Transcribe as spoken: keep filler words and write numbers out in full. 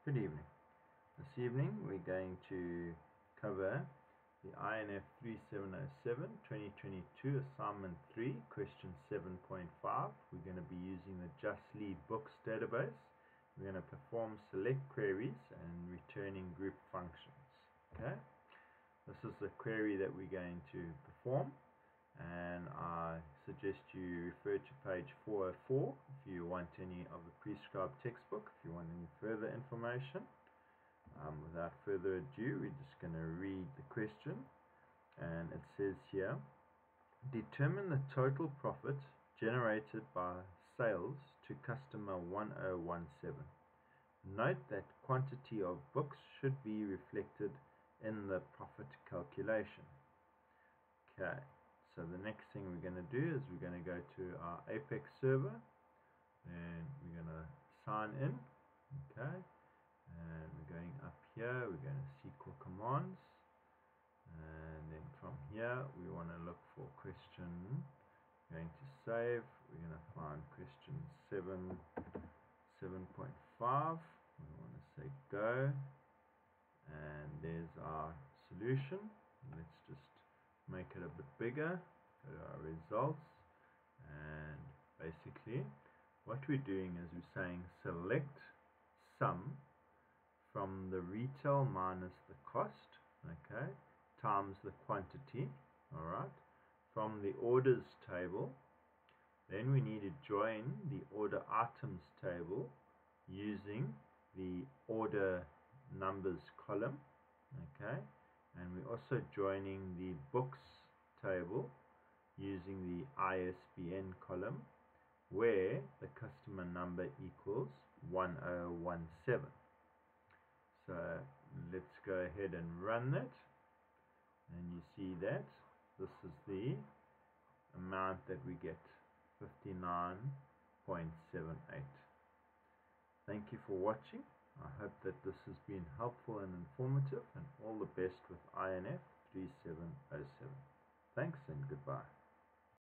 Good evening. This evening we're going to cover the I N F three seven oh seven twenty twenty-two Assignment three, Question seven point five. We're going to be using the JustLee Books Database. We're going to perform select queries and returning group functions. Okay. This is the query that we're going to perform, and I suggest you refer to page four oh four if you want any of the prescribed textbook, if you want any further information. Um, without further ado, we're just going to read the question, and it says here, determine the total profit generated by sales to customer one oh one seven. Note that quantity of books should be reflected in the profit calculation. Okay, so the next thing we're going to do is we're going to go to our Apex server, and we're going to sign in. Okay, and we're going up here, we're going to S Q L commands, and then from here we want to look for question. We're going to save, we're going to find question seven seven point five. We want to say go, and there's our solution. Let's just make it a bit bigger. Go to our results, and basically what we're doing is we're saying select sum from the retail minus the cost, okay, times the quantity, alright, from the orders table. Then we need to join the order items table using the order numbers column, okay, and we're also joining the books table using the I S B N column where the customer number equals one oh one seven. So let's go ahead and run that, and you see that this is the amount that we get, fifty-nine point seven eight. Thank you for watching. I hope that this has been helpful and informative, and all the best with I N F three seven oh seven. Thanks and goodbye.